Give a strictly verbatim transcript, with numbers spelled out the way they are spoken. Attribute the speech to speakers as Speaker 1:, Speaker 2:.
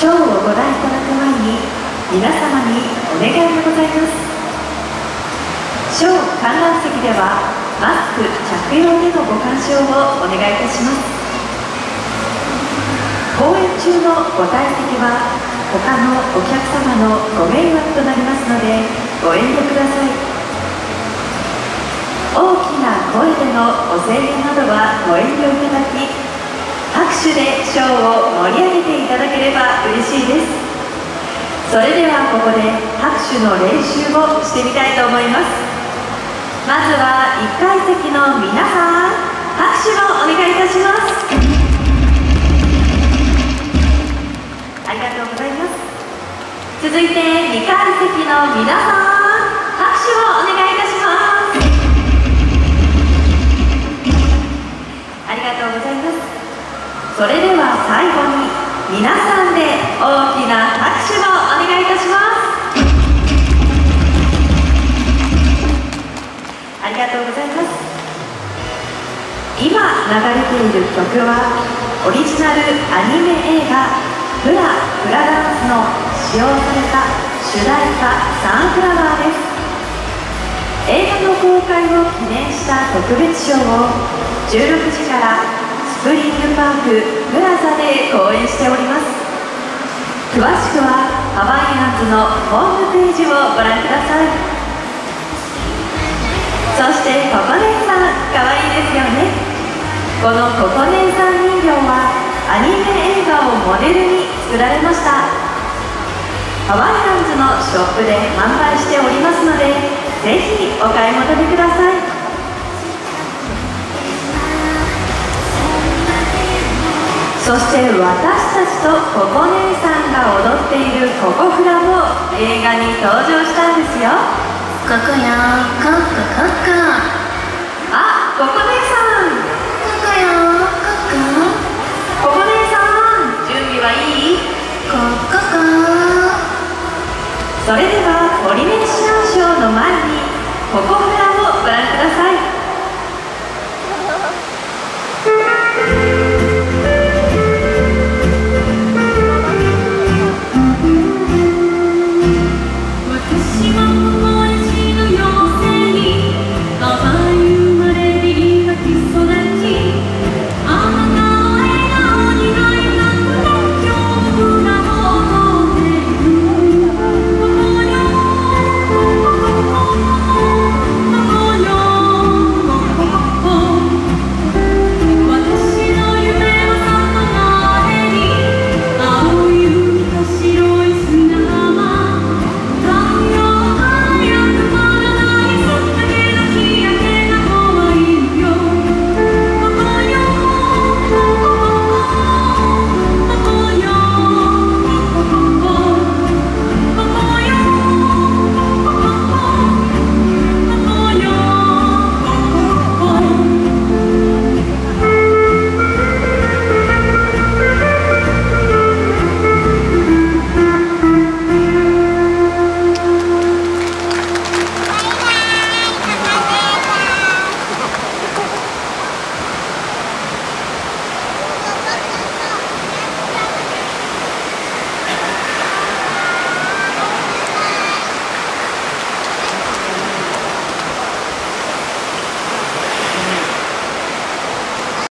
Speaker 1: ショーをご覧いただく前に皆様にお願いがございます。ショー観覧席ではマスク着用でのご鑑賞をお願いいたします。公演中のご退席は他のお客様のご迷惑となりますのでご遠慮ください。大きな声でのご声援などはご遠慮いただき、拍手でショーを盛り上げていただければ嬉しいです。それではここで拍手の練習をしてみたいと思います。まずはいっかい席の皆さん、拍手をお願いいたします。ありがとうございます。続いてにかい席の皆さん、拍手をお願いいたします。ありがとうございます。それでは最後に皆さんで大きな拍手をお願いいたします。ありがとうございます。今流れている曲はオリジナルアニメ映画「フラ・フラダンス」の使用された主題歌「サンフラワー」です。映画の公開を記念した特別ショーをじゅうろくじからスプリングパークプラザで公演しております。詳しくはハワイアンズのホームページをご覧ください。そしてココ姉さん、かわいいですよね。このココ姉さん人形はアニメ映画をモデルに作られました。ハワイアンズのショップで販売しておりますので、ぜひお買い求めください。そして私たちとココ姉さんが踊っているココフラも映画に登場したんですよ。
Speaker 2: ココよココココ。
Speaker 1: あ、ココ姉さん。
Speaker 2: ココよココ。
Speaker 1: ココ姉さん、準備はいい？
Speaker 2: コココ。
Speaker 1: それではオリメンシアンショーの前にココフラをご覧ください。